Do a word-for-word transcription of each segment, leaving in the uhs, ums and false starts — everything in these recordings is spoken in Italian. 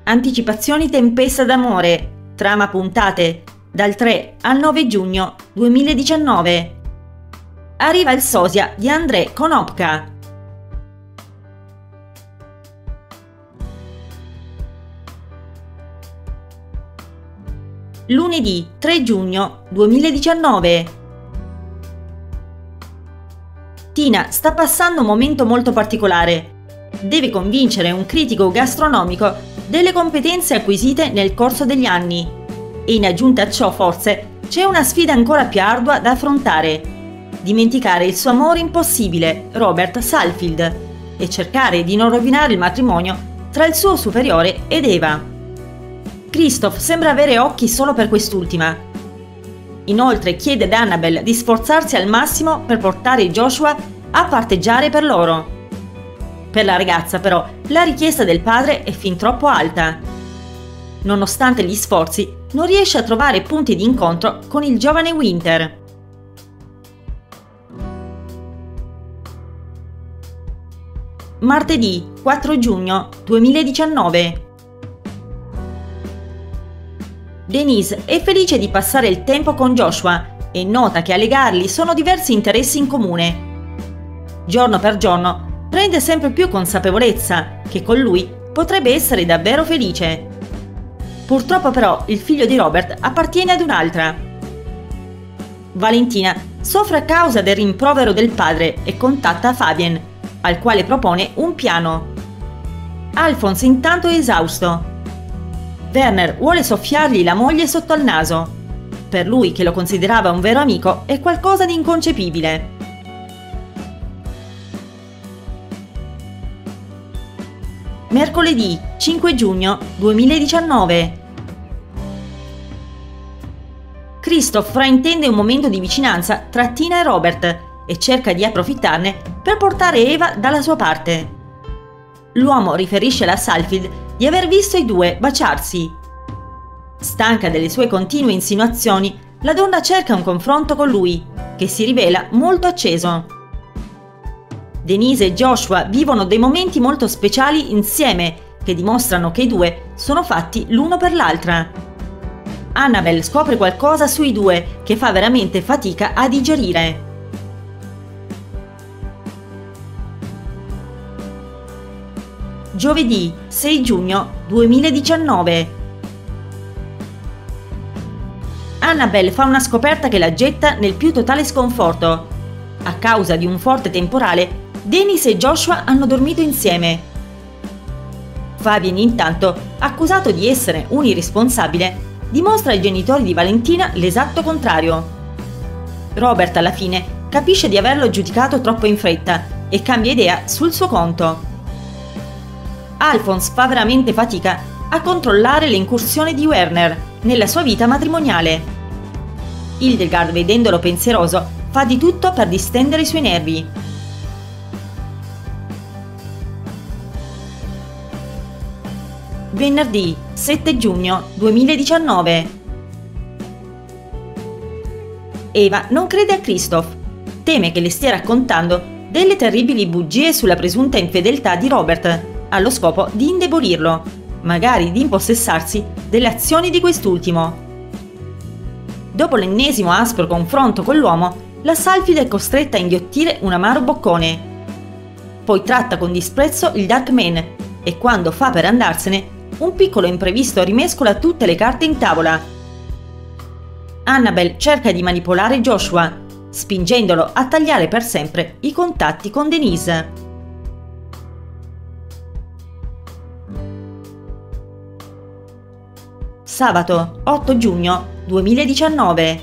Anticipazioni Tempesta d'amore, trama puntate, dal tre al nove giugno duemiladiciannove. Arriva il sosia di André Konopka. Lunedì tre giugno duemiladiciannove. Tina sta passando un momento molto particolare. Deve convincere un critico gastronomico delle competenze acquisite nel corso degli anni. E in aggiunta a ciò, forse, c'è una sfida ancora più ardua da affrontare: dimenticare il suo amore impossibile, Robert Salfield, e cercare di non rovinare il matrimonio tra il suo superiore ed Eva. Christoph sembra avere occhi solo per quest'ultima. Inoltre chiede ad Annabelle di sforzarsi al massimo per portare Joshua a parteggiare per loro. Per la ragazza, però, la richiesta del padre è fin troppo alta. Nonostante gli sforzi, non riesce a trovare punti di incontro con il giovane Winter. Martedì quattro giugno duemiladiciannove. Denise è felice di passare il tempo con Joshua e nota che a legarli sono diversi interessi in comune. Giorno per giorno prende sempre più consapevolezza che con lui potrebbe essere davvero felice. Purtroppo però il figlio di Robert appartiene ad un'altra. Valentina soffre a causa del rimprovero del padre e contatta Fabien, al quale propone un piano. Alphonse intanto è esausto. Werner vuole soffiargli la moglie sotto al naso. Per lui, che lo considerava un vero amico, è qualcosa di inconcepibile. Mercoledì cinque giugno duemiladiciannove. Christoph fraintende un momento di vicinanza tra Tina e Robert e cerca di approfittarne per portare Eva dalla sua parte. L'uomo riferisce alla Salfield di aver visto i due baciarsi. Stanca delle sue continue insinuazioni, la donna cerca un confronto con lui, che si rivela molto acceso. Denise e Joshua vivono dei momenti molto speciali insieme, che dimostrano che i due sono fatti l'uno per l'altra. Annabelle scopre qualcosa sui due che fa veramente fatica a digerire. Giovedì sei giugno duemiladiciannove. Annabelle fa una scoperta che la getta nel più totale sconforto. A causa di un forte temporale, Denise e Joshua hanno dormito insieme. Fabien, intanto, accusato di essere un irresponsabile, dimostra ai genitori di Valentina l'esatto contrario. Robert, alla fine, capisce di averlo giudicato troppo in fretta e cambia idea sul suo conto. Alphonse fa veramente fatica a controllare le incursioni di Werner nella sua vita matrimoniale. Hildegard, vedendolo pensieroso, fa di tutto per distendere i suoi nervi. Venerdì sette giugno duemiladiciannove. Eva non crede a Christoph. Teme che le stia raccontando delle terribili bugie sulla presunta infedeltà di Robert, allo scopo di indebolirlo, magari di impossessarsi delle azioni di quest'ultimo. Dopo l'ennesimo aspro confronto con l'uomo, la Salfield è costretta a inghiottire un amaro boccone. Poi tratta con disprezzo il Dark Man e, quando fa per andarsene, un piccolo imprevisto rimescola tutte le carte in tavola. Annabelle cerca di manipolare Joshua, spingendolo a tagliare per sempre i contatti con Denise. Sabato otto giugno duemiladiciannove.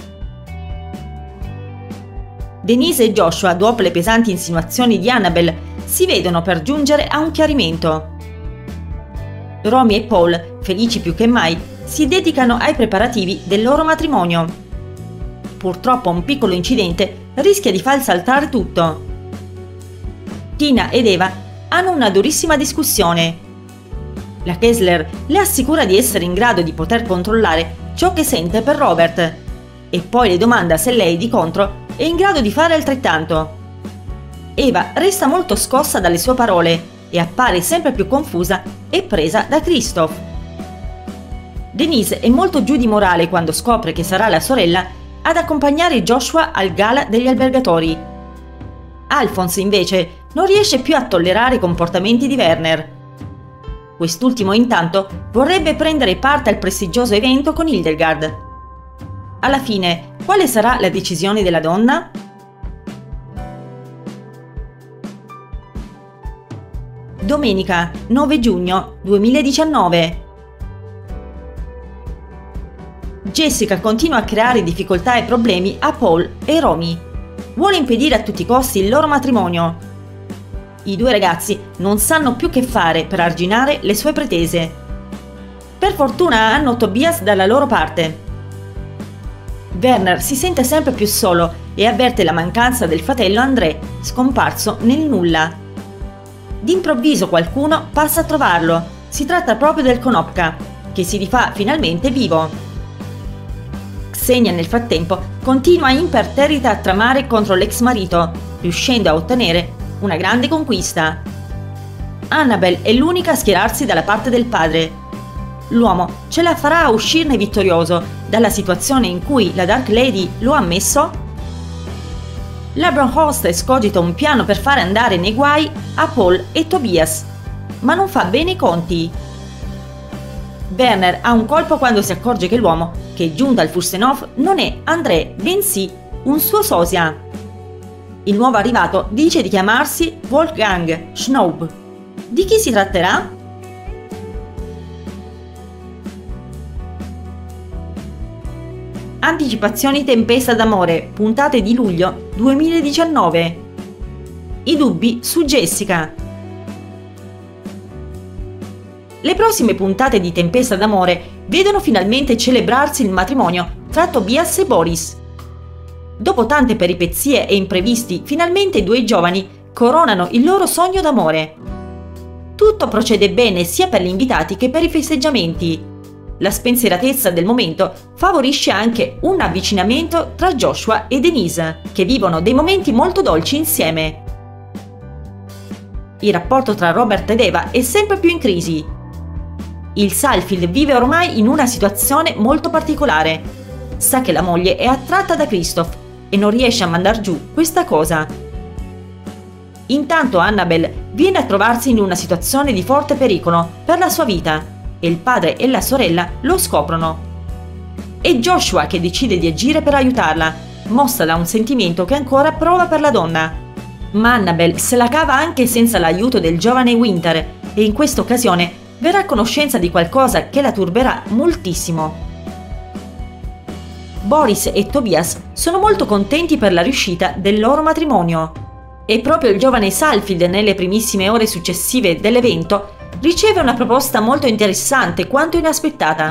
Denise e Joshua, dopo le pesanti insinuazioni di Annabelle, si vedono per giungere a un chiarimento. Romy e Paul, felici più che mai, si dedicano ai preparativi del loro matrimonio. Purtroppo un piccolo incidente rischia di far saltare tutto. Tina ed Eva hanno una durissima discussione. La Kessler le assicura di essere in grado di poter controllare ciò che sente per Robert e poi le domanda se lei, di contro, è in grado di fare altrettanto. Eva resta molto scossa dalle sue parole e appare sempre più confusa e presa da Christoph. Denise è molto giù di morale quando scopre che sarà la sorella ad accompagnare Joshua al gala degli albergatori. Alphonse invece non riesce più a tollerare i comportamenti di Werner. Quest'ultimo intanto vorrebbe prendere parte al prestigioso evento con Hildegard. Alla fine, quale sarà la decisione della donna? Domenica nove giugno duemiladiciannove. Jessica continua a creare difficoltà e problemi a Paul e Romy. Vuole impedire a tutti i costi il loro matrimonio. I due ragazzi non sanno più che fare per arginare le sue pretese. Per fortuna hanno Tobias dalla loro parte. Werner si sente sempre più solo e avverte la mancanza del fratello André, scomparso nel nulla. D'improvviso qualcuno passa a trovarlo. Si tratta proprio del Konopka, che si rifà finalmente vivo. Xenia nel frattempo continua imperterrita a tramare contro l'ex marito, riuscendo a ottenere una grande conquista. Annabelle è l'unica a schierarsi dalla parte del padre. L'uomo ce la farà a uscirne vittorioso dalla situazione in cui la Dark Lady lo ha messo? La Brown Hostess cogita un piano per fare andare nei guai a Paul e Tobias, ma non fa bene i conti. Werner ha un colpo quando si accorge che l'uomo che è giunto al Furstenhof non è André, bensì un suo sosia. Il nuovo arrivato dice di chiamarsi Wolfgang Schnaub. Di chi si tratterà? Anticipazioni Tempesta d'amore, puntate di luglio duemiladiciannove. I dubbi su Jessica. Le prossime puntate di Tempesta d'amore vedono finalmente celebrarsi il matrimonio tra Tobias e Boris. Dopo tante peripezie e imprevisti, finalmente i due giovani coronano il loro sogno d'amore. Tutto procede bene sia per gli invitati che per i festeggiamenti. La spensieratezza del momento favorisce anche un avvicinamento tra Joshua e Denise, che vivono dei momenti molto dolci insieme. Il rapporto tra Robert ed Eva è sempre più in crisi. Il Salfield vive ormai in una situazione molto particolare. Sa che la moglie è attratta da Christoph e non riesce a mandar giù questa cosa. Intanto Annabelle viene a trovarsi in una situazione di forte pericolo per la sua vita e il padre e la sorella lo scoprono. È Joshua che decide di agire per aiutarla, mossa da un sentimento che ancora prova per la donna. Ma Annabelle se la cava anche senza l'aiuto del giovane Winter e in questa occasione verrà a conoscenza di qualcosa che la turberà moltissimo. Boris e Tobias sono molto contenti per la riuscita del loro matrimonio. E proprio il giovane Salfield, nelle primissime ore successive dell'evento, riceve una proposta molto interessante quanto inaspettata.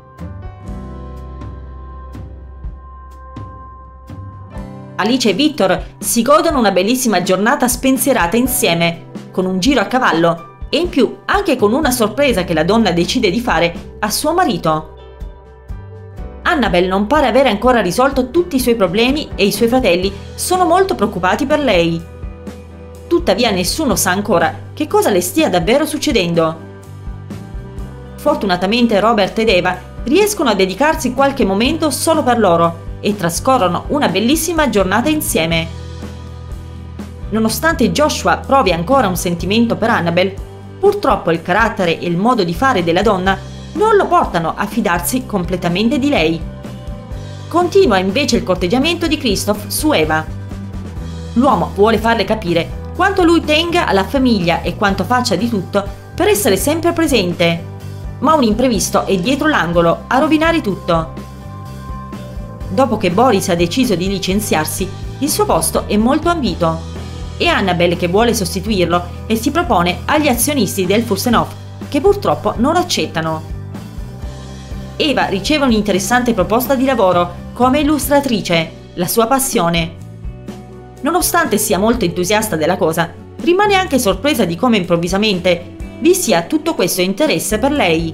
Alice e Victor si godono una bellissima giornata spensierata insieme, con un giro a cavallo, e in più anche con una sorpresa che la donna decide di fare a suo marito. Annabelle non pare avere ancora risolto tutti i suoi problemi e i suoi fratelli sono molto preoccupati per lei. Tuttavia nessuno sa ancora che cosa le stia davvero succedendo. Fortunatamente Robert ed Eva riescono a dedicarsi qualche momento solo per loro e trascorrono una bellissima giornata insieme. Nonostante Joshua provi ancora un sentimento per Annabelle, purtroppo il carattere e il modo di fare della donna non lo portano a fidarsi completamente di lei. Continua invece il corteggiamento di Christoph su Eva. L'uomo vuole farle capire quanto lui tenga alla famiglia e quanto faccia di tutto per essere sempre presente, ma un imprevisto è dietro l'angolo a rovinare tutto. Dopo che Boris ha deciso di licenziarsi, il suo posto è molto ambito. È Annabelle che vuole sostituirlo e si propone agli azionisti del Furstenhof, che purtroppo non accettano. Eva riceve un'interessante proposta di lavoro come illustratrice, la sua passione. Nonostante sia molto entusiasta della cosa, rimane anche sorpresa di come improvvisamente vi sia tutto questo interesse per lei.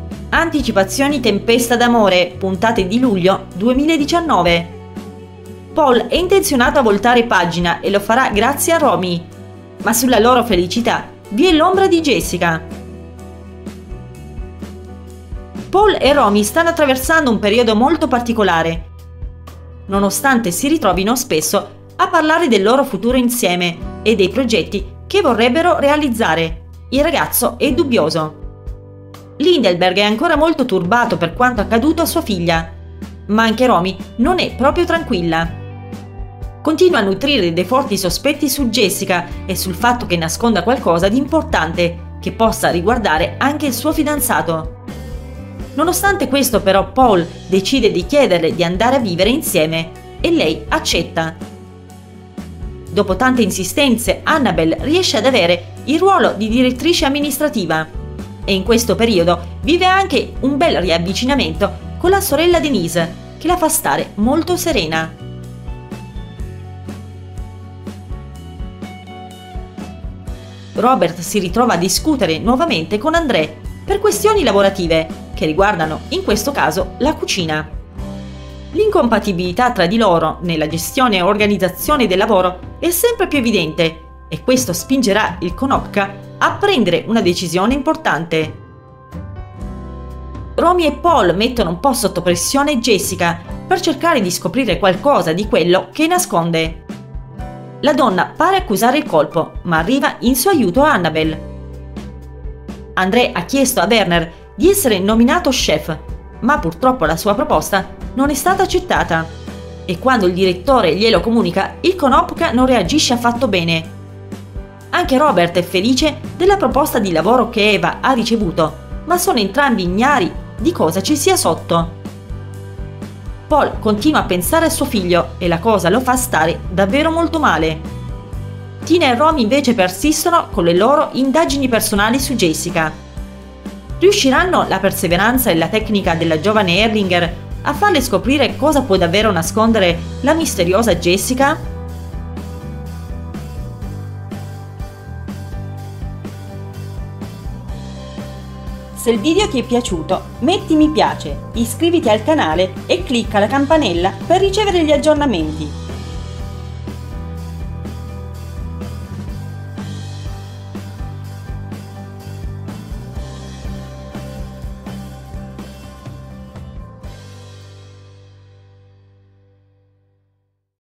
Anticipazioni Tempesta d'amore, puntate di luglio duemiladiciannove. Paul è intenzionato a voltare pagina e lo farà grazie a Romy, ma sulla loro felicità vi è l'ombra di Jessica. Paul e Romy stanno attraversando un periodo molto particolare, nonostante si ritrovino spesso a parlare del loro futuro insieme e dei progetti che vorrebbero realizzare. Il ragazzo è dubbioso. Lindelberg è ancora molto turbato per quanto accaduto a sua figlia, ma anche Romy non è proprio tranquilla. Continua a nutrire dei forti sospetti su Jessica e sul fatto che nasconda qualcosa di importante che possa riguardare anche il suo fidanzato. Nonostante questo, però, Paul decide di chiederle di andare a vivere insieme e lei accetta. Dopo tante insistenze, Annabelle riesce ad avere il ruolo di direttrice amministrativa e in questo periodo vive anche un bel riavvicinamento con la sorella Denise, che la fa stare molto serena. Robert si ritrova a discutere nuovamente con André per questioni lavorative che riguardano, in questo caso, la cucina. L'incompatibilità tra di loro nella gestione e organizzazione del lavoro è sempre più evidente e questo spingerà il Konopka a prendere una decisione importante. Romy e Paul mettono un po' sotto pressione Jessica per cercare di scoprire qualcosa di quello che nasconde. La donna pare accusare il colpo, ma arriva in suo aiuto Annabelle. André ha chiesto a Werner di essere nominato chef, ma purtroppo la sua proposta non è stata accettata e quando il direttore glielo comunica, il Konopka non reagisce affatto bene. Anche Robert è felice della proposta di lavoro che Eva ha ricevuto, ma sono entrambi ignari di cosa ci sia sotto. Paul continua a pensare a suo figlio e la cosa lo fa stare davvero molto male. Tina e Romy invece persistono con le loro indagini personali su Jessica. Riusciranno la perseveranza e la tecnica della giovane Erlinger a farle scoprire cosa può davvero nascondere la misteriosa Jessica? Se il video ti è piaciuto, metti mi piace, iscriviti al canale e clicca la campanella per ricevere gli aggiornamenti.